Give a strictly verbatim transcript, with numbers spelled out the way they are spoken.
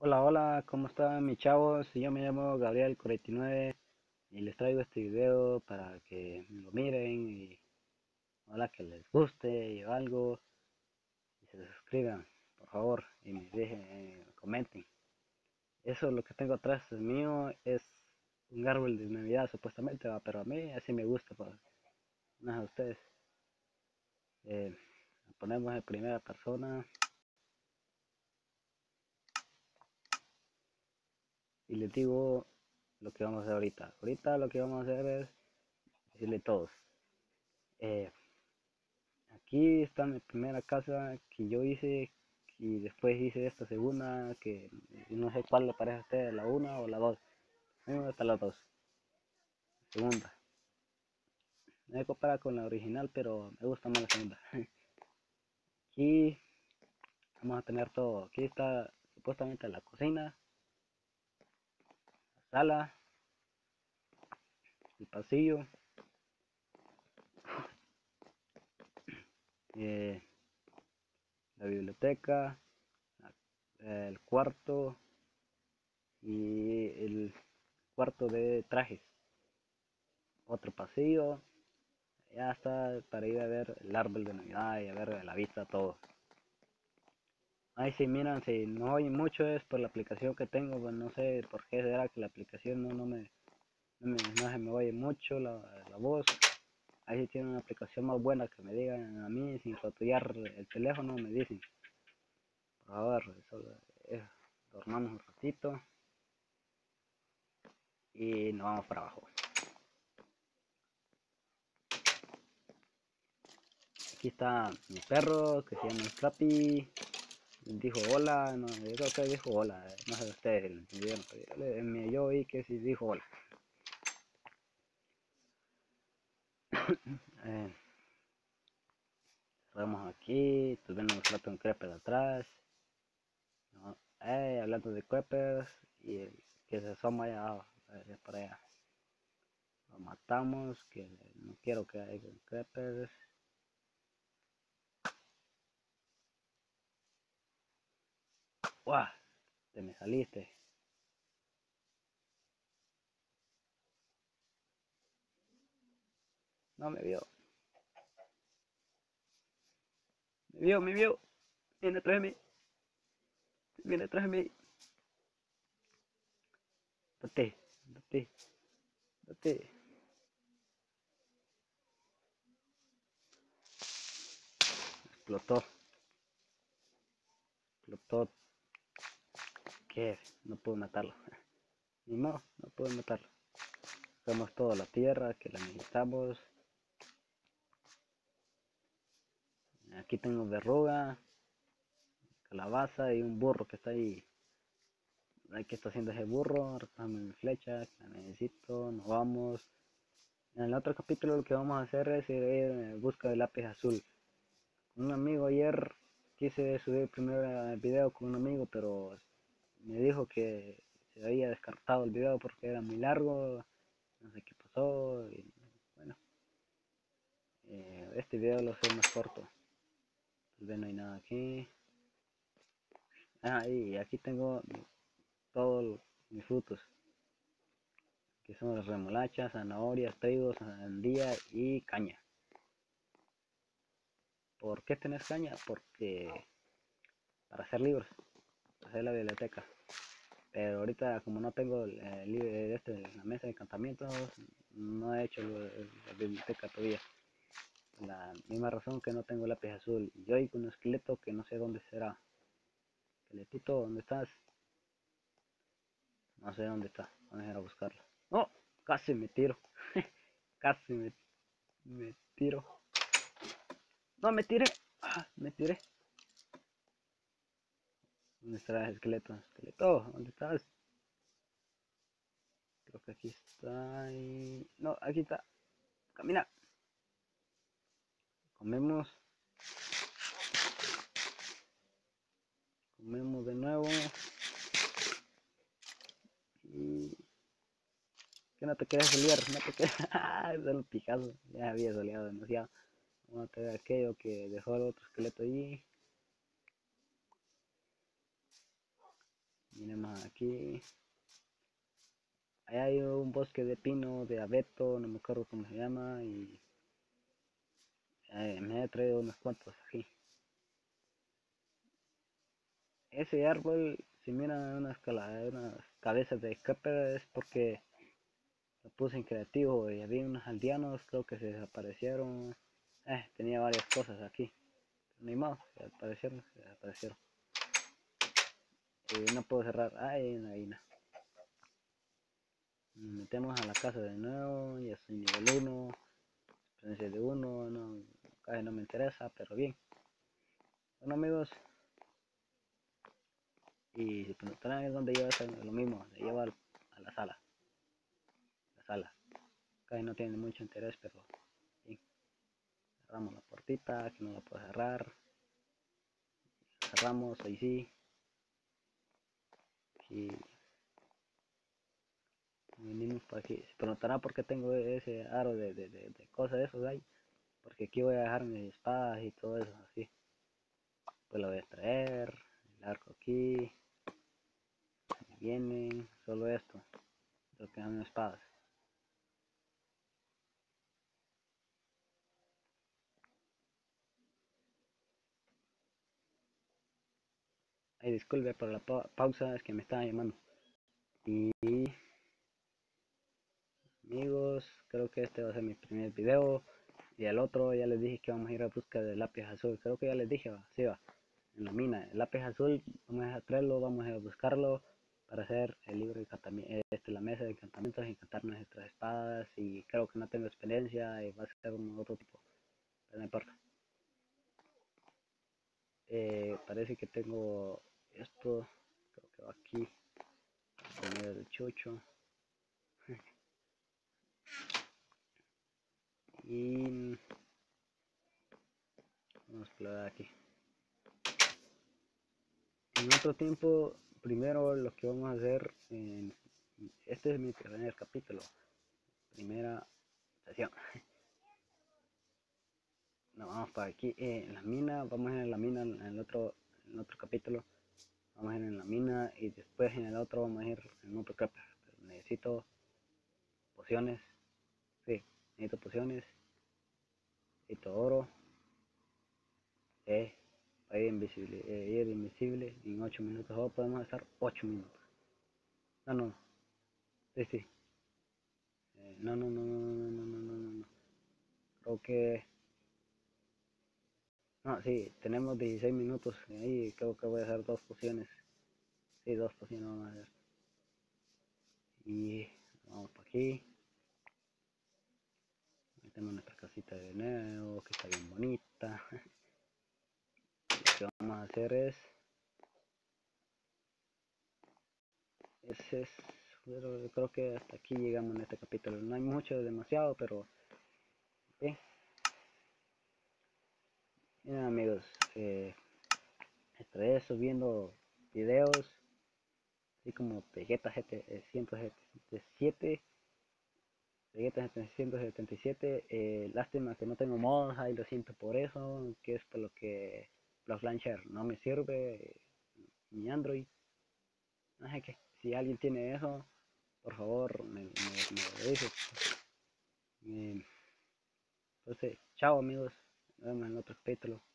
Hola, hola, ¿cómo están mis chavos? Yo me llamo Gabriel cuarenta y nueve y les traigo este video para que lo miren y ojalá que les guste o algo y se suscriban, por favor, y me dejen, eh, comenten. Eso lo que tengo atrás es mío, es un árbol de Navidad supuestamente, ¿va? Pero a mí así me gusta, pues, no sé a ustedes. Eh, lo ponemos en primera persona y les digo lo que vamos a hacer ahorita. Ahorita lo que vamos a hacer es decirle todos. Eh, Aquí está mi primera casa que yo hice y después hice esta segunda que no sé cuál le parece a usted, la una o la dos. A mí me gustan las dos. Segunda. No he comparado con la original, pero me gusta más la segunda. Aquí vamos a tener todo. Aquí está supuestamente la cocina, la sala, el pasillo, eh, la biblioteca, la- el cuarto y el cuarto de trajes. Otro pasillo. Ya está para ir a ver el árbol de Navidad y a ver a la vista todo. Ahí sí, miran, si no oyen mucho es por la aplicación que tengo, pues no sé por qué será que la aplicación no, no me, no me, no se me oye mucho la, la voz. Ahí sí tiene una aplicación más buena que me digan a mí sin rotullar el teléfono, me dicen. Por favor, solo, eh, dormamos un ratito y nos vamos para abajo. Aquí está mi perro que se llama Scrappy. Dijo hola, no, yo creo que dijo hola, eh, no sé ustedes lo entendieron, pero yo, le- yo oí que sí dijo hola. Eh, Cerramos aquí, tuvimos un rato un creeper atrás, ¿no? Eh, hablando de creepers, y el que se asoma allá, abajo, eh, para allá, lo matamos, que no quiero que haya creepers. ¡Guau! Te me saliste, no me vio, me vio, me vio, viene atrás de mí, viene atrás de mí, date, date, date, explotó, explotó. Que no puedo matarlo. Ni modo, no puedo matarlo. Sacamos toda la tierra que la necesitamos. Aquí tengo verruga, calabaza y un burro que está ahí. Aquí está haciendo ese burro. Recogemos mi flecha, que la necesito. Nos vamos. En el otro capítulo lo que vamos a hacer es ir en busca del lápiz azul. Un amigo ayer quise subir primero el video con un amigo, pero me dijo que se había descartado el video porque era muy largo. No sé qué pasó. Y bueno, eh, este video lo sé más corto. Tal vez no hay nada aquí. Ah, y aquí tengo todos mis frutos, que son las remolachas, zanahorias, trigo, sandía y caña. ¿Por qué tenés caña? Porque para hacer libros, para hacer la biblioteca. Pero ahorita como no tengo el, el, este, la mesa de encantamientos, no he hecho la biblioteca todavía. La misma razón que no tengo lápiz azul. Y hoy con un esqueleto que no sé dónde será. Esqueletito, ¿dónde estás? No sé dónde está. Vamos a ir a buscarlo. No, casi me tiro. Casi me, me tiro. No, me tiré. Ah, me tiré. ¿Dónde está el esqueleto? Esqueleto, ¿dónde estás? Creo que aquí está. Y... no, aquí está. Camina. Comemos. Comemos de nuevo. Y... que no te quedes solear. No te quedes. Ah, es el picazo. Ya había soleado demasiado. Vamos a tener aquello que dejó el otro esqueleto allí. Miremos aquí. Ahí hay un bosque de pino, de abeto, no me acuerdo cómo se llama, y eh, me he traído unos cuantos aquí. Ese árbol, si miran unas, unas cabezas de escape, es porque lo puse en creativo y había unos aldeanos, creo que se desaparecieron. Eh, tenía varias cosas aquí. Pero ni modo, se desaparecieron, se desaparecieron. Y no puedo cerrar. Ay, ahí no. Nos metemos a la casa de nuevo, ya soy nivel uno, experiencia de uno, no, casi no me interesa, pero bien. Bueno amigos, y si preguntarán es donde lleva lo mismo, se lleva a la sala, la sala. Casi no tiene mucho interés, pero bien. Cerramos la puertita, que no la puedo cerrar. Cerramos, ahí sí. Y venimos por aquí. Se preguntará por qué tengo ese aro de, de, de, de cosas de esos ahí. Porque aquí voy a dejar mis espadas y todo eso así. Pues lo voy a extraer. El arco aquí. Vienen solo esto. Lo que son espadas. Ay, disculpe por la pa pausa, es que me estaban llamando. Y amigos, creo que este va a ser mi primer video. Y el otro ya les dije que vamos a ir a busca del lápiz azul. Creo que ya les dije, va, sí va. En la mina, el lápiz azul, vamos a traerlo, vamos a buscarlo para hacer el libro de encantamientos, este, la mesa de encantamientos, encantar nuestras espadas. Y creo que no tengo experiencia y va a ser un otro tipo, pero no importa. Eh, parece que tengo esto, creo que va aquí, poner el chucho. Y vamos a explorar aquí. En otro tiempo, primero lo que vamos a hacer, en, este es mi primer capítulo, primera sesión. Nos vamos para aquí, eh, en la mina, vamos a ir en la mina en el otro, en el otro capítulo, vamos a ir en la mina y después en el otro vamos a ir en otro capítulo. Pero necesito pociones, sí, necesito pociones, necesito oro, eh, para ir invisible, eh, ir invisible en ocho minutos, o podemos estar ocho minutos. No, no, sí, sí. Eh, no, no, no, no, no, no, no, no, no, no. Creo que, no, sí, tenemos dieciséis minutos ahí, creo que voy a hacer dos pociones. Sí, dos pociones vamos a hacer. Y vamos para aquí. Metemos nuestra casita de nuevo, que está bien bonita. Lo que vamos a hacer es, ese es, pero yo creo que hasta aquí llegamos en este capítulo. No hay mucho, demasiado, pero bien. Bien amigos, eh, estaré subiendo videos, así como Vegeta G T ciento setenta y siete, Vegeta ciento setenta y siete, eh, lástima que no tengo mods, ahí lo siento por eso, que es por lo que Block Launcher no me sirve, mi Android. No sé qué, si alguien tiene eso, por favor me, me, me lo dice. Eh, entonces, chao amigos, nos vemos en otro capítulo.